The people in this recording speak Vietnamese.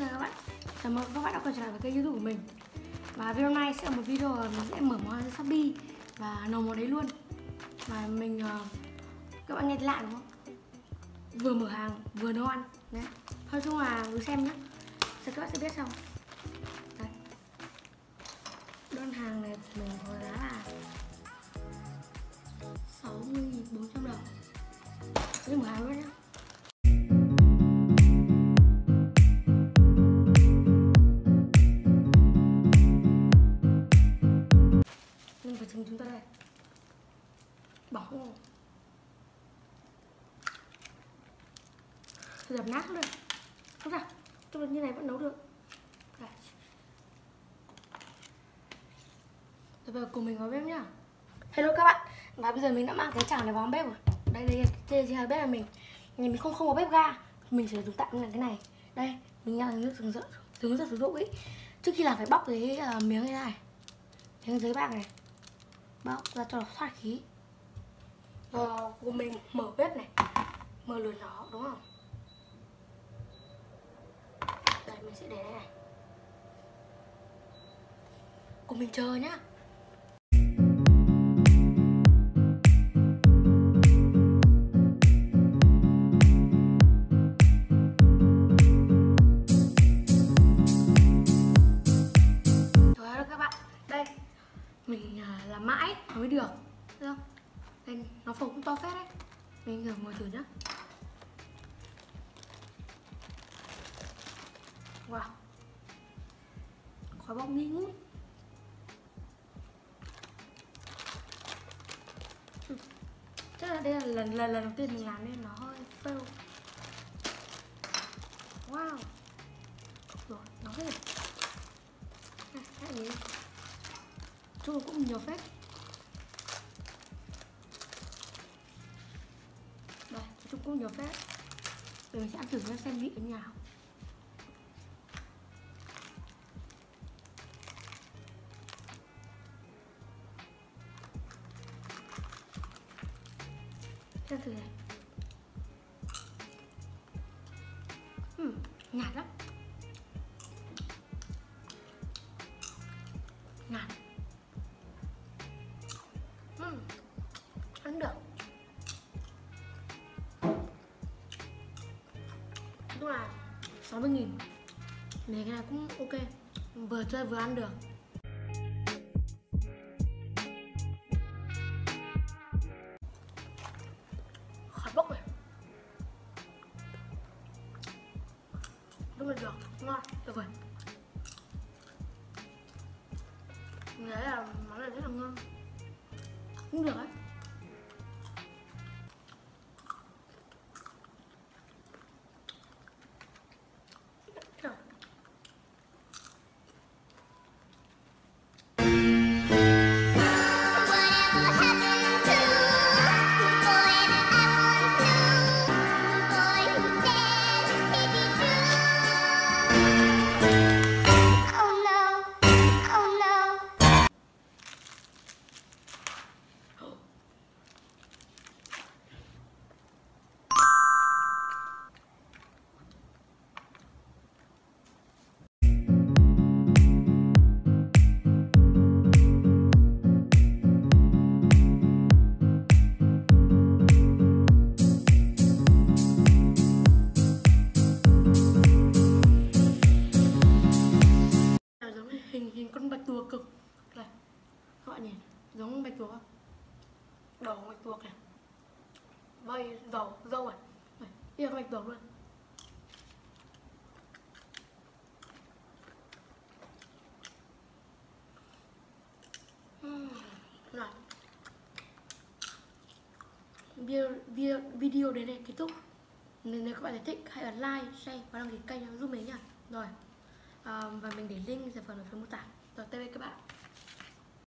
chào các bạn. Chào mừng các bạn đã quay trở lại với kênh YouTube của mình. Và video này sẽ là một video mình sẽ mở món trên Shopee và nấu món đấy luôn. Và mình các bạn nghe thấy lạ đúng không? Vừa mở hàng vừa nấu ăn. Đấy. Thôi chung là cứ xem nhé. Rồi các bạn sẽ biết sau. Đấy. Đơn hàng này của mình có giá là 60.400 đồng. Để mở hàng luôn nhé. Và trứng chúng ta đây bỏng không? Dập nát cũng được. Không sao, cho như này vẫn nấu được. Đây. Rồi bây giờ cùng mình vào bếp nhá. Hello các bạn. Và bây giờ mình đã mang cái chảo này vào bếp rồi. Đây trên hai bếp là mình. Nhà mình không có bếp ga, mình sử dụng tạm là cái này. Đây, mình đang nước hướng dẫn sử dụng ý. Trước khi làm phải bóc cái miếng như thế này, miếng giấy bạc này, bóc ra cho nó thoát khí. Của mình mở bếp này, mở lửa nhỏ đúng không? Đây mình sẽ để đây này. Cùng mình chờ nhá. Rồi các bạn, đây mình làm mãi nó mới được, thấy không? Đây, nó phồng cũng to phết đấy. Mình thử ngồi thử nhá. Wow, khói bốc nghi ngút. Chắc là đây là lần đầu tiên mình làm nên nó hơi fail. Wow, rồi nó hết. Hãy nhìn, chung cũng nhiều phết. Đây, chung cũng nhiều phết. Bây giờ mình sẽ ăn thử xem vị thế nào. Xem thử này. Nhạt lắm. Nhạt. Ăn được. Đúng là 60.000. Này cái này cũng ok. Vừa chơi vừa ăn được. Khói bốc này. Đúng là được, ngon, tuyệt vời. Mình thấy là món này rất là ngon. Cũng được ấy. Hình con bạch tuộc cực này, các bạn nhìn giống bạch tuộc không? Đầu bạch tuộc này, vây dâu này, kia bạch tuộc luôn. Này. Video đến đây kết thúc. Nếu các bạn thấy thích hãy ấn like, share và đăng ký kênh giúp mình nhá. Rồi và mình để link sản phẩm ở phần mô tả. Rồi tạm biệt các bạn.